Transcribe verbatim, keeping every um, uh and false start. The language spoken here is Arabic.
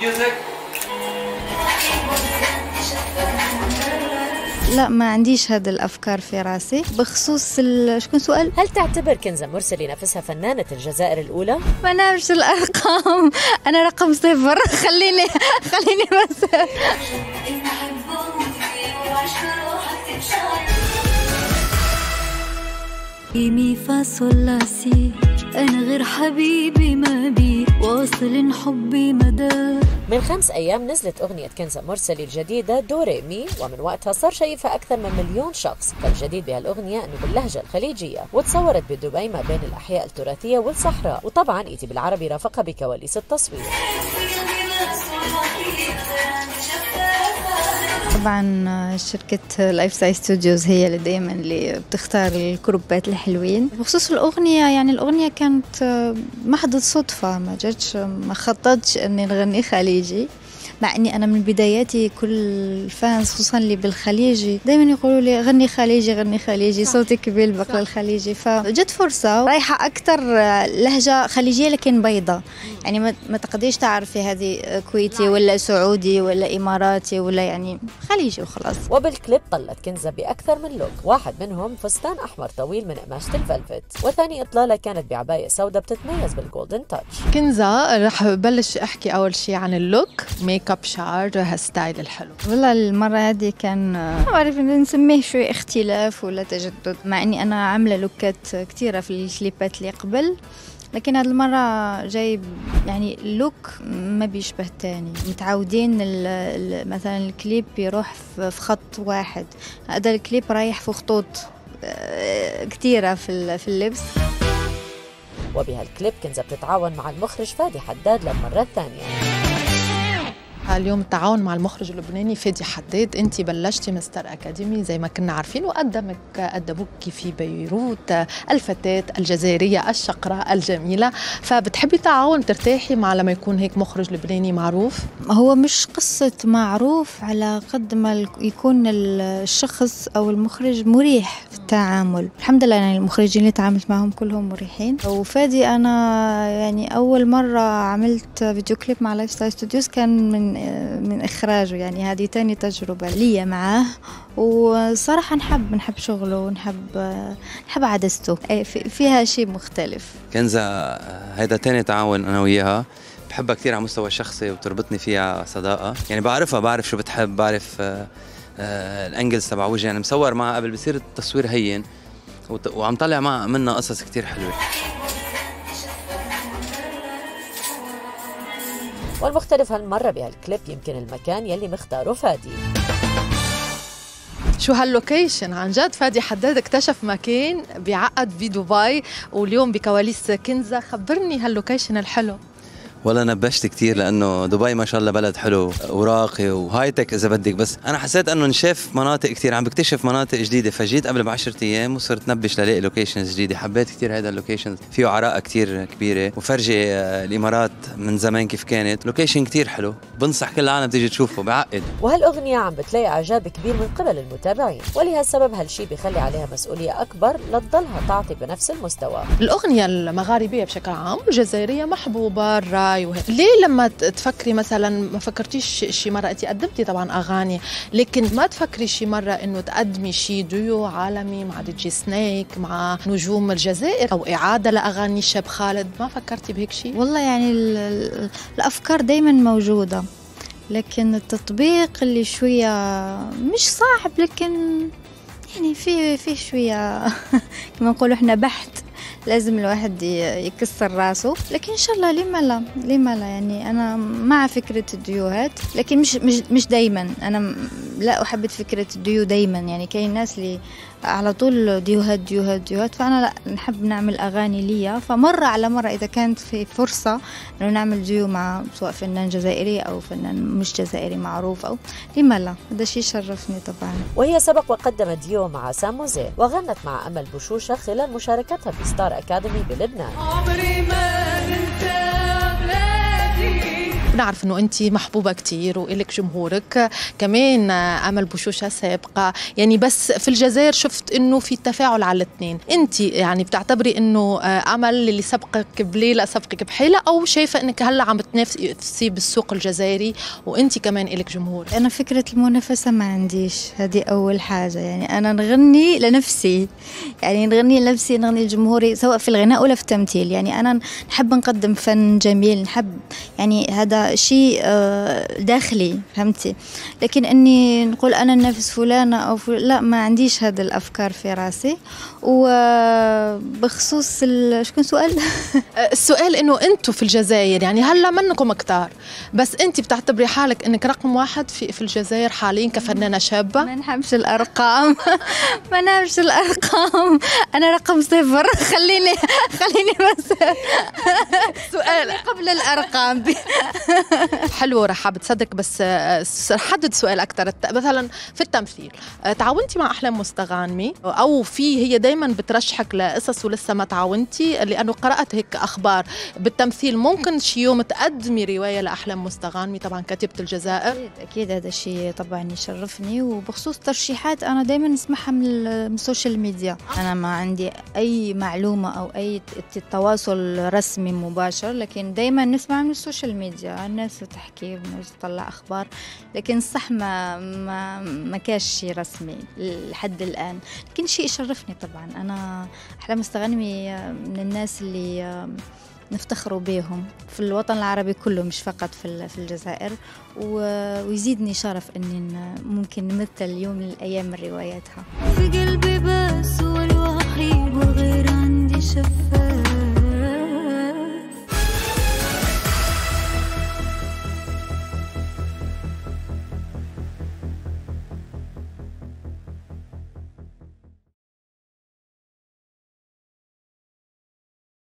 لا، ما عنديش هذه الأفكار في راسي. بخصوص شكون سؤال؟ هل تعتبر كنزة مرسلي نفسها فنانة الجزائر الأولى؟ ما نعرفش الأرقام، أنا رقم صفر. خليني خليني بس. مي فا صول لا سي، أنا غير حبيبي ما بي واصل حبي مدى. من خمس أيام نزلت أغنية كنزة مرسلي الجديدة دوري مي، ومن وقتها صار شايفها أكثر من مليون شخص. فالجديد بهالأغنية أنه باللهجة الخليجية، وتصورت بدبي ما بين الأحياء التراثية والصحراء، وطبعا إيتي بالعربي رافقها بكواليس التصوير. طبعا شركة لايف ستايل ستوديوز هي اللي دايما اللي بتختار الكروبات الحلوين. بخصوص الأغنية، يعني الأغنية كانت محض صدفة، ما جاتش ما خططتش أني نغني خليجي، مع اني انا من بداياتي كل الفانز خصوصا اللي بالخليجي دائما يقولوا لي غني خليجي غني خليجي، صوتك بيلبق للخليجي. فجت فرصه رايحه اكثر لهجه خليجيه لكن بيضة، يعني ما تقدريش تعرفي هذه كويتي ولا سعودي ولا اماراتي ولا يعني خليجي وخلاص. وبالكليب طلت كنزة باكثر من لوك، واحد منهم فستان احمر طويل من قماشة الفلفت، وثاني اطلاله كانت بعبايه سوداء بتتميز بالجولدن تاتش. كنزة رح ببلش احكي اول شيء عن اللوك، ميك اب، شعر، هالستايل الحلو. والله المرة هذه كان ما بعرف نسميه شوي اختلاف ولا تجدد، مع اني انا عاملة لوكات كثيرة في الكليبات اللي قبل، لكن هذه المرة جايب يعني لوك ما بيشبه الثاني. متعودين مثلا الكليب يروح في خط واحد، هذا الكليب رايح في خطوط كثيرة في في اللبس. وبهالكليب كنزة بتتعاون مع المخرج فادي حداد للمرة الثانية. اليوم التعاون مع المخرج اللبناني فادي حداد. انت بلشتي مستر اكاديمي زي ما كنا عارفين، وقدمك قدموك في بيروت، الفتاة الجزائرية الشقراء الجميلة، فبتحبي تعاون ترتاحي مع لما يكون هيك مخرج لبناني معروف؟ هو مش قصة معروف على قد ما يكون الشخص او المخرج مريح في التعامل. الحمد لله يعني المخرجين اللي تعاملت معهم كلهم مريحين. وفادي انا يعني اول مرة عملت فيديو كليب مع لايف ستايل ستوديوز كان من من إخراجه، يعني هذه تاني تجربة لي معاه، وصراحة نحب نحب شغله ونحب نحب عدسته، فيها شيء مختلف. كنزة هيدا تاني تعاون أنا وياها، بحبها كثير على مستوى الشخصي وبتربطني فيها صداقة، يعني بعرفها، بعرف شو بتحب، بعرف الأنجلز تبع وجهها، يعني مصور معها قبل بصير التصوير هين، وعم طلع معها منها قصص كثير حلوة. والمختلف هالمرة بهالكليب يمكن المكان يلي مختاره فادي. شو هاللوكيشن عن جد؟ فادي حداد اكتشف مكان بيعقد بدبي واليوم بكواليس كنزة. خبرني هاللوكيشن الحلو. والله نبشت كثير لانه دبي ما شاء الله بلد حلو وراقي وهايتك اذا بدك، بس انا حسيت انه نشاف مناطق كثير، عم بكتشف مناطق جديده، فجيت قبل بعشرة ايام وصرت نبش للاقي لوكيشنز جديده. حبيت كثير هذا اللوكيشن، فيه عراقه كثير كبيره وفرجي الامارات من زمان كيف كانت، لوكيشن كثير حلو، بنصح كل العالم تيجي تشوفه، بعقد. وهالاغنيه عم بتلاقي اعجاب كبير من قبل المتابعين، ولهالسبب هالشيء بيخلي عليها مسؤوليه اكبر لتضلها تعطي بنفس المستوى. الاغنيه المغاربيه بشكل عام والجزائريه محبوبه الراي وهيك، ليه لما تفكري مثلا ما فكرتيش شي مره، انت قدمتي طبعا اغاني، لكن ما تفكري شي مره انه تقدمي شي ديو عالمي مع دي جي سنيك مع نجوم الجزائر او اعاده لاغاني الشاب خالد؟ ما فكرتي بهيك شي؟ والله يعني الافكار دايما موجوده، لكن التطبيق اللي شويه مش صعب، لكن يعني في في شويه كما نقولوا احنا بحث، لازم الواحد يكسر راسه، لكن ان شاء الله لما لا لما لا يعني انا مع فكره الديوهات، لكن مش مش مش دايما. انا لا احب فكره الديو دايما، يعني كاين ناس اللي على طول ديوهات ديوهات ديوهات، فانا لا، نحب نعمل اغاني ليا، فمره على مره اذا كانت في فرصه انه نعمل ديو مع سواء فنان جزائري او فنان مش جزائري معروف، او لما لا، هذا شيء شرفني طبعا. وهي سبق وقدمت ديو مع سام موزيل، وغنت مع امل بوشوشه خلال مشاركتها في ستار اكاديمي بلبنان. عمري ما ننسى بلادي بنعرف انه انت محبوبه كتير والك جمهورك، كمان امل بوشوشه سابقه يعني، بس في الجزائر شفت انه في تفاعل على الاثنين. انت يعني بتعتبري انه امل اللي سبقك بليله سبقك بحيله، او شايفه انك هلا عم بتنافسي بالسوق الجزائري وانت كمان الك جمهور؟ انا فكره المنافسه ما عنديش، هذه اول حاجه. يعني انا نغني لنفسي، يعني نغني لنفسي، نغني لجمهوري، سواء في الغناء ولا في التمثيل. يعني انا نحب نقدم فن جميل، نحب يعني هذا شيء داخلي، فهمتي؟ لكن اني نقول انا ننافس فلانه او فل... لا، ما عنديش هذه الافكار في راسي. وبخصوص ال... شكون سؤال؟ السؤال انه انتم في الجزائر يعني هلا منكم كتار، بس انت بتعتبري حالك انك رقم واحد في في الجزائر حاليا كفنانه شابه؟ ما نحبش الارقام ما نحبش الارقام، انا رقم صفر. خليني خليني بس سؤال قبل الارقام. حلو رحاب تصدق، بس حدد سؤال اكثر. مثلا في التمثيل تعاونتي مع احلام مستغانمي، او في هي دائما بترشحك لقصص ولسه ما تعاونتي؟ لانه قرات هيك اخبار بالتمثيل ممكن شي يوم تقدمي روايه لاحلام مستغانمي، طبعا كاتبه الجزائر. اكيد اكيد هذا الشيء طبعا يشرفني. وبخصوص ترشيحات انا دائما نسمعها من السوشيال ميديا، انا ما عندي اي معلومه او اي تواصل رسمي مباشر، لكن دائما نسمع من السوشيال ميديا، الناس تحكي والناس تطلع اخبار، لكن صح ما ما ما كاش شيء رسمي لحد الان. لكن شيء يشرفني طبعا. انا احلام مستغانمي من الناس اللي نفتخروا بهم في الوطن العربي كله، مش فقط في في الجزائر. ويزيدني شرف اني ممكن نمثل يوم من الايام من رواياتها. في قلبي بس هو الوحيد وغير عندي شفاف.